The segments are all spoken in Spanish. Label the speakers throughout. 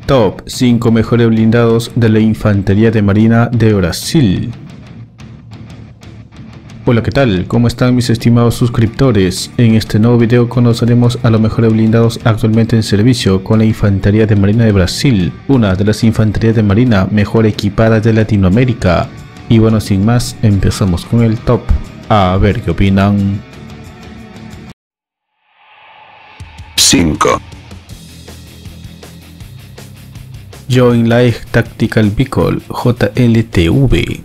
Speaker 1: Top 5 mejores blindados de la Infantería de Marina de Brasil. Hola, ¿qué tal? ¿Cómo están mis estimados suscriptores? En este nuevo video conoceremos a los mejores blindados actualmente en servicio con la Infantería de Marina de Brasil, una de las infanterías de marina mejor equipadas de Latinoamérica. Y bueno, sin más, empezamos con el top. A ver qué opinan.
Speaker 2: 5.
Speaker 1: Joint Light Tactical Vehicle JLTV.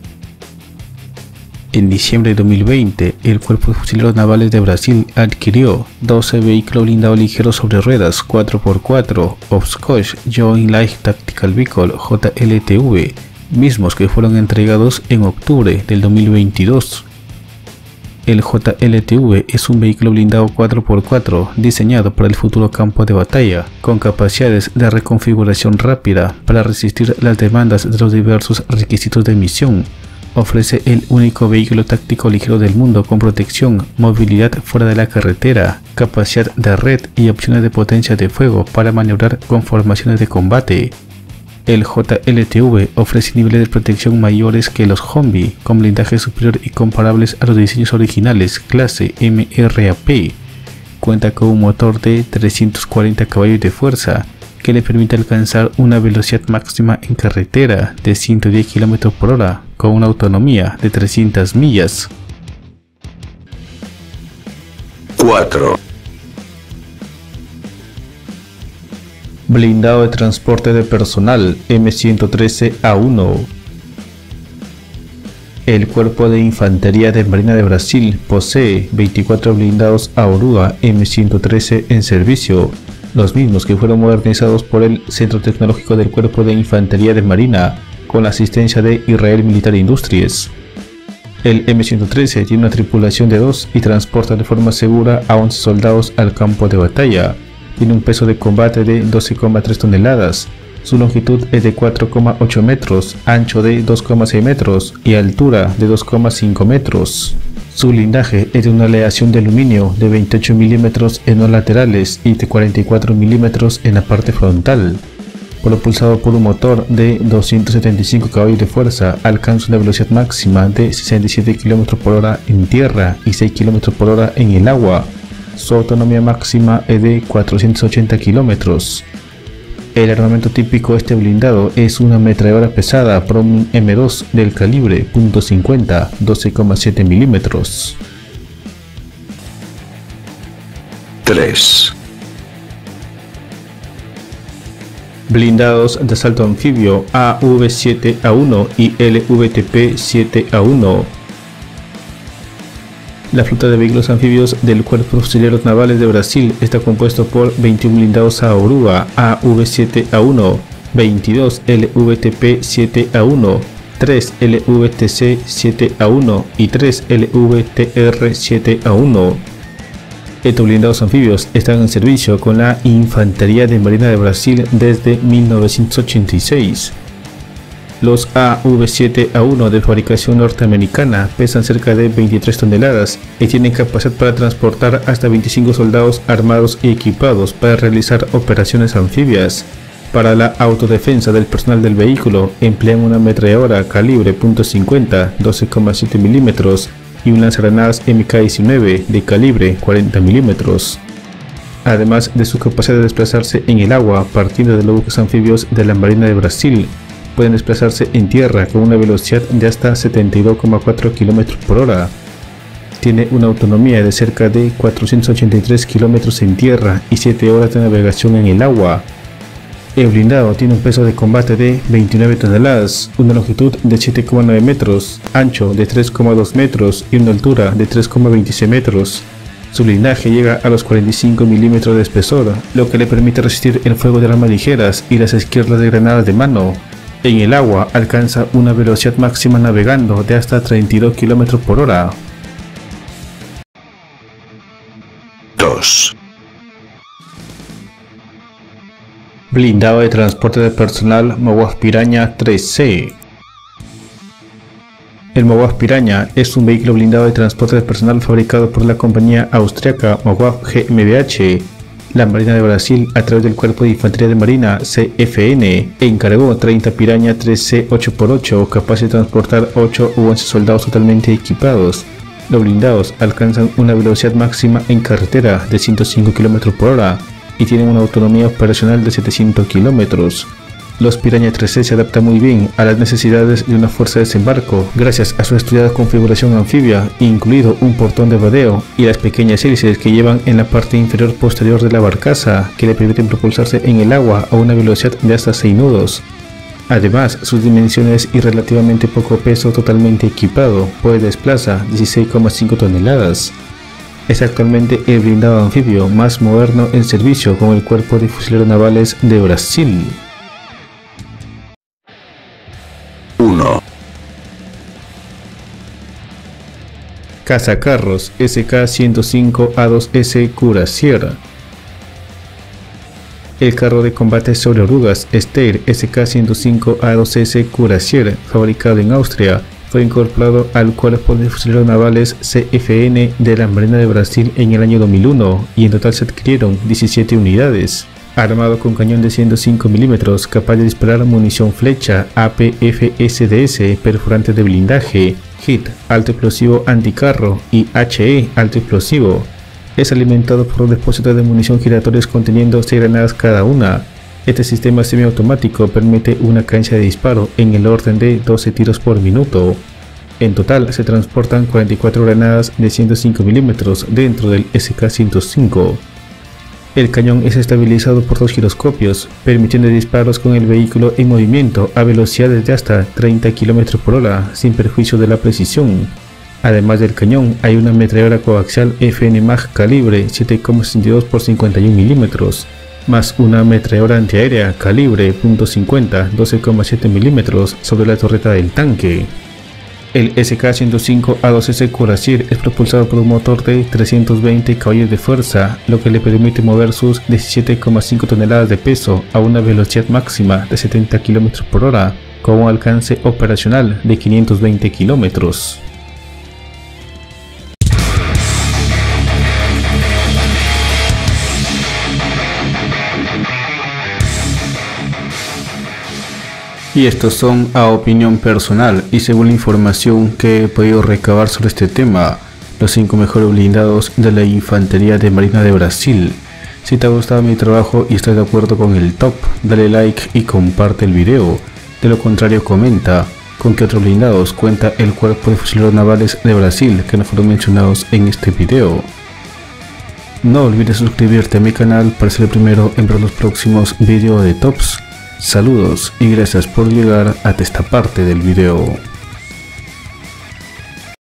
Speaker 1: En diciembre de 2020, el Cuerpo de Fusileros Navales de Brasil adquirió 12 vehículos blindados ligeros sobre ruedas 4x4 Oshkosh Joint Light Tactical Vehicle JLTV, mismos que fueron entregados en octubre del 2022. El JLTV es un vehículo blindado 4x4 diseñado para el futuro campo de batalla, con capacidades de reconfiguración rápida para resistir las demandas de los diversos requisitos de misión. Ofrece el único vehículo táctico ligero del mundo con protección, movilidad fuera de la carretera, capacidad de red y opciones de potencia de fuego para maniobrar con formaciones de combate. El JLTV ofrece niveles de protección mayores que los Humvee, con blindaje superior y comparables a los diseños originales clase MRAP. Cuenta con un motor de 340 caballos de fuerza que le permite alcanzar una velocidad máxima en carretera de 110 km por hora con una autonomía de 300 millas.
Speaker 2: 4.
Speaker 1: Blindado de transporte de personal M113A1. El Cuerpo de Infantería de Marina de Brasil posee 24 blindados Aurua M113 en servicio, los mismos que fueron modernizados por el Centro Tecnológico del Cuerpo de Infantería de Marina con la asistencia de Israel Military Industries. El M113 tiene una tripulación de 2 y transporta de forma segura a 11 soldados al campo de batalla. Tiene un peso de combate de 12,3 toneladas, su longitud es de 4,8 metros, ancho de 2,6 metros y altura de 2,5 metros. Su blindaje es de una aleación de aluminio de 28 milímetros en los laterales y de 44 milímetros en la parte frontal. Propulsado por un motor de 275 caballos de fuerza, alcanza una velocidad máxima de 67 km por hora en tierra y 6 km por hora en el agua. Su autonomía máxima es de 480 kilómetros. El armamento típico de este blindado es una ametralladora pesada Browning M2 del calibre .50 12,7 milímetros.
Speaker 2: 3.
Speaker 1: Blindados de asalto anfibio AV7A1 y LVTP7A1. La flota de vehículos anfibios del Cuerpo de Fusileros Navales de Brasil está compuesto por 21 blindados Aurua AV7A1, 22 LVTP7A1, 3 LVTC7A1 y 3 LVTR7A1. Estos blindados anfibios están en servicio con la Infantería de Marina de Brasil desde 1986. Los AV7A1 de fabricación norteamericana pesan cerca de 23 toneladas y tienen capacidad para transportar hasta 25 soldados armados y equipados para realizar operaciones anfibias. Para la autodefensa del personal del vehículo emplean una ametralladora calibre .50 12,7 milímetros y un lanzagranadas MK-19 de calibre 40 milímetros. Además de su capacidad de desplazarse en el agua partiendo de los buques anfibios de la Marina de Brasil, pueden desplazarse en tierra con una velocidad de hasta 72,4 km por hora. Tiene una autonomía de cerca de 483 km en tierra y 7 horas de navegación en el agua. El blindado tiene un peso de combate de 29 toneladas, una longitud de 7,9 metros, ancho de 3,2 metros y una altura de 3,26 metros. Su blindaje llega a los 45 milímetros de espesor, lo que le permite resistir el fuego de armas ligeras y las esquirlas de granadas de mano. En el agua alcanza una velocidad máxima navegando de hasta 32 km por hora.
Speaker 2: 2.
Speaker 1: Blindado de transporte de personal MOWAF Piranha 3C. El MOWAF Piranha es un vehículo blindado de transporte de personal fabricado por la compañía austriaca MOWAF GmbH. La Marina de Brasil, a través del Cuerpo de Infantería de Marina CFN, encargó 30 Piranha 3C 8x8 capaces de transportar 8 u 11 soldados totalmente equipados. Los blindados alcanzan una velocidad máxima en carretera de 105 km por hora y tienen una autonomía operacional de 700 km. Los Piranha 3C se adaptan muy bien a las necesidades de una fuerza de desembarco gracias a su estudiada configuración anfibia, incluido un portón de vadeo y las pequeñas hélices que llevan en la parte inferior posterior de la barcaza que le permiten propulsarse en el agua a una velocidad de hasta 6 nudos. Además, sus dimensiones y relativamente poco peso totalmente equipado, pues desplaza 16,5 toneladas. Es actualmente el blindado anfibio más moderno en servicio con el Cuerpo de Fusileros Navales de Brasil.
Speaker 2: 1.
Speaker 1: Cazacarros SK-105A2S Cuirassier. El carro de combate sobre orugas Steyr SK-105A2S Cuirassier, fabricado en Austria, fue incorporado al Cuerpo de Fusileros Navales CFN de la Marina de Brasil en el año 2001 y en total se adquirieron 17 unidades. Armado con cañón de 105 mm capaz de disparar munición flecha, APFSDS, perforante de blindaje, HIT, alto explosivo anticarro y HE, alto explosivo. Es alimentado por un depósito de munición giratorios conteniendo 6 granadas cada una. Este sistema semiautomático permite una cadencia de disparo en el orden de 12 tiros por minuto. En total se transportan 44 granadas de 105 mm dentro del SK-105. El cañón es estabilizado por 2 giroscopios, permitiendo disparos con el vehículo en movimiento a velocidades de hasta 30 km por hora, sin perjuicio de la precisión. Además del cañón, hay una ametralladora coaxial FN MAG calibre 7,62 x 51 mm, más una ametralladora antiaérea calibre .50 12,7 mm sobre la torreta del tanque. El SK-105A2S Cuirassier es propulsado por un motor de 320 caballos de fuerza, lo que le permite mover sus 17,5 toneladas de peso a una velocidad máxima de 70 km por hora, con un alcance operacional de 520 km. Y estos son a opinión personal y según la información que he podido recabar sobre este tema, los 5 mejores blindados de la Infantería de Marina de Brasil. Si te ha gustado mi trabajo y estás de acuerdo con el top, dale like y comparte el video. De lo contrario, comenta con qué otros blindados cuenta el Cuerpo de Fusileros Navales de Brasil que no fueron mencionados en este video. No olvides suscribirte a mi canal para ser el primero en ver los próximos videos de tops. Saludos y gracias por llegar hasta esta parte del video.